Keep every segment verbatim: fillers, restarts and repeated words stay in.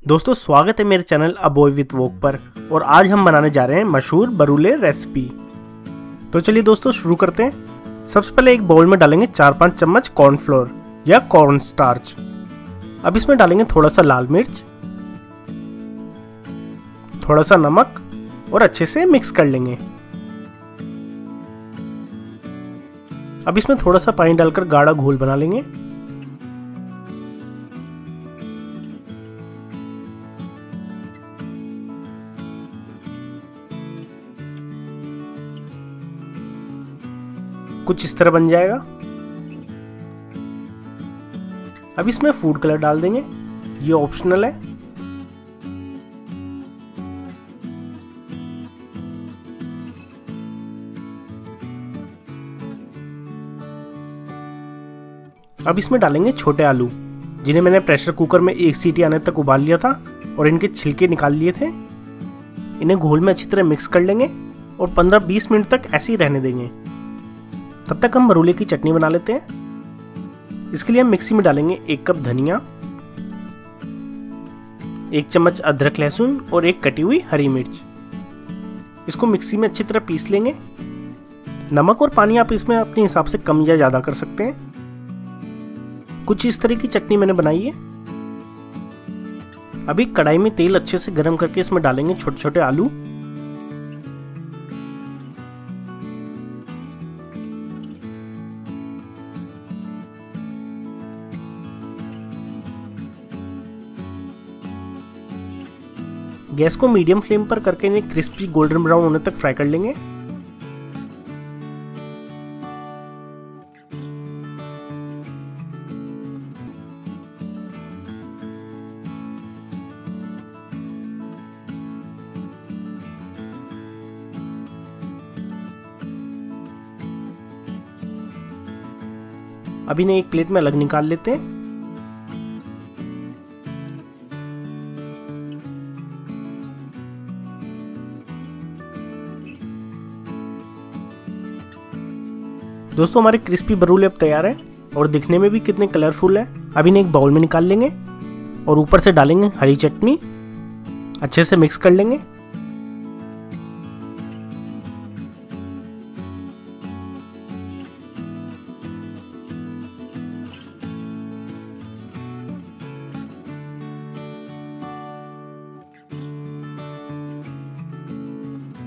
दोस्तों स्वागत है मेरे channel a boy with walk पर। और आज हम बनाने जा रहे हैं मशहूर बरूले रेसिपी। तो चलिए दोस्तों शुरू करते हैं। सबसे पहले एक बाउल में डालेंगे चार पाँच चम्मच कॉर्नफ्लोर या कॉर्न स्टार्च। अब इसमें डालेंगे थोड़ा सा लाल मिर्च, थोड़ा सा नमक और अच्छे से मिक्स कर लेंगे। अब इसमें थोड़ा सा पानी डालकर गाढ़ा घोल बना लेंगे। कुछ इस तरह बन जाएगा। अब इसमें फूड कलर डाल देंगे, ये ऑप्शनल है। अब इसमें डालेंगे छोटे आलू, जिन्हें मैंने प्रेशर कुकर में एक सीटी आने तक उबाल लिया था और इनके छिलके निकाल लिए थे। इन्हें घोल में अच्छी तरह मिक्स कर लेंगे और पंद्रह बीस मिनट तक ऐसे ही रहने देंगे। तब तक हम बरूले की चटनी बना लेते हैं। इसके लिए हम मिक्सी में डालेंगे एक कप धनिया, एक चम्मच अदरक लहसुन और एक कटी हुई हरी मिर्च। इसको मिक्सी में अच्छी तरह पीस लेंगे। नमक और पानी आप इसमें अपने हिसाब से कम या ज्यादा कर सकते हैं। कुछ इस तरह की चटनी मैंने बनाई है। अभी कढ़ाई में तेल अच्छे से गर्म करके इसमें डालेंगे छोटे छोटे आलू। गैस को मीडियम फ्लेम पर करके इन्हें क्रिस्पी गोल्डन ब्राउन होने तक फ्राई कर लेंगे। अब इन्हें एक प्लेट में अलग निकाल लेते हैं। दोस्तों हमारे क्रिस्पी बरूले अब तैयार हैं और दिखने में भी कितने कलरफुल है। अब इन्हें एक बाउल में निकाल लेंगे और ऊपर से डालेंगे हरी चटनी। अच्छे से मिक्स कर लेंगे।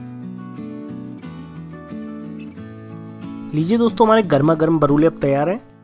लीजिए दोस्तों हमारे गर्मा गर्म बरूले अब तैयार हैं।